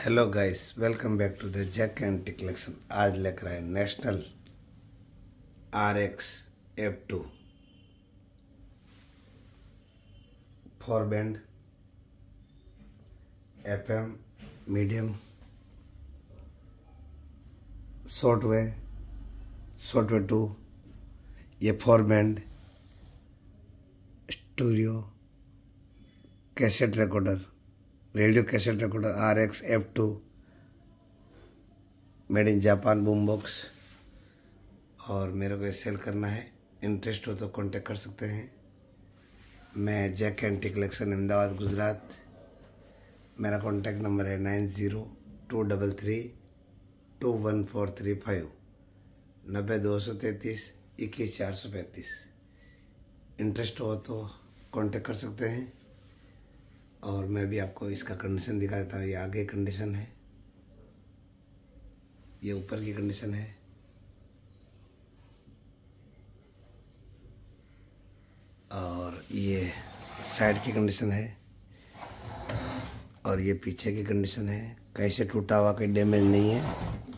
Hello guys, welcome back to the Jack anti collection. आज लेकर आए National RX F2 4 band FM medium shortwave 2, ये 4 band studio cassette recorder, radio cassette recorder RX F2 made in Japan boom box. और मेरे को ये cell करना है, इंटरेस्ट हो तो कांटेक्ट कर सकते हैं। मैं Jack anti collection Ahmedabad Gujarat. मेरा कांटेक्ट नंबर है 9023321435 90233 21435। इंटरेस्ट हो तो कांटेक्ट कर सकते हैं। और मैं भी आपको इसका कंडीशन दिखा देता हूँ। ये आगे कंडीशन है, ये ऊपर की कंडीशन है, और ये साइड की कंडीशन है, और ये पीछे की कंडीशन है। कहीं से टूटा हुआ, कोई डैमेज नहीं है।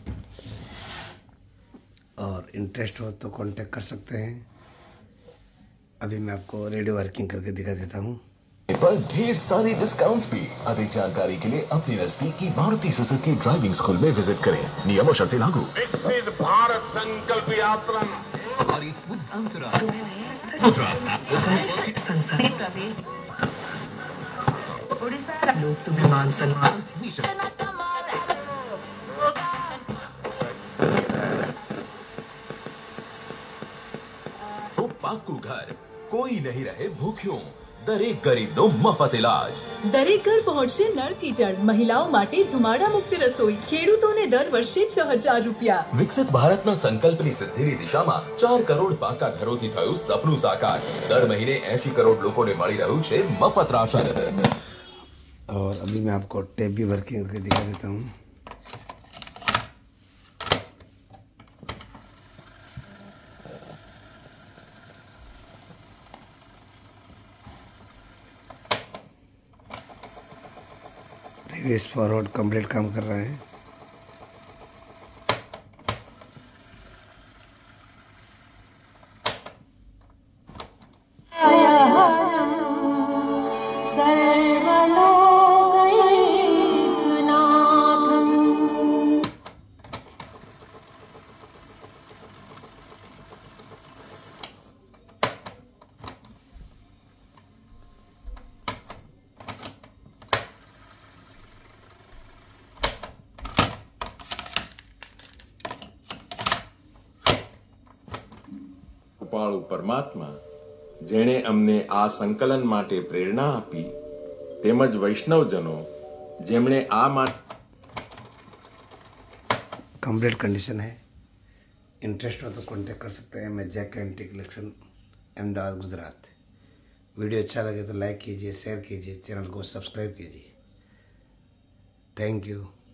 और इंटरेस्ट हो तो कांटेक्ट कर सकते हैं। अभी मैं आपको रेडियो वर्किंग करके दिखा देता हूँ। पर ढेर सारे डिस्काउंट्स भी। अधिक जानकारी के लिए अपनी नजदीकी मारुति सुजुकी ड्राइविंग स्कूल में विजिट करें। नियम और शर्तें लागू। विकसित भारत संकल्प यात्रा लोग तुम्हें मान सम्मान तो पाकू घर, कोई नहीं रहे भूख्यों। દરેક ગરીબનો મફત ઇલાજ। દરેક ઘર પહોંચશે નળથી જળ। મહિલાઓ માટે ધુમાડા મુક્ત રસોઈ। ખેડૂતોને દર વર્ષે 6,000 રૂપિયા। વિકસિત ભારતના સંકલ્પની સિદ્ધિની દિશામાં 4 કરોડ પાકા ઘરોથી થયું સપનું સાકાર। દર મહિને 80 કરોડ લોકોને મળી રહ્યું છે મફત રાશન। और अभी मैं आपको टेप भी वर्किंग करके दिखा देता हूँ। रिवर्स फॉरवर्ड कंप्लीट काम कर रहा है। કૃપાળુ પરમાત્મા જેણે અમને આ સંકલન માટે પ્રેરણા આપી, તેમજ વૈષ્ણવજનો જેમણે આ कंप्लीट कंडीशन है। इंटरेस्ट हो तो कांटेक्ट कर सकते हैं। मैं Jack anti collection Ahmedabad Gujarat. Video अच्छा लगे तो लाइक कीजिए, शेयर कीजिए, चैनल को सब्सक्राइब कीजिए। Thank you.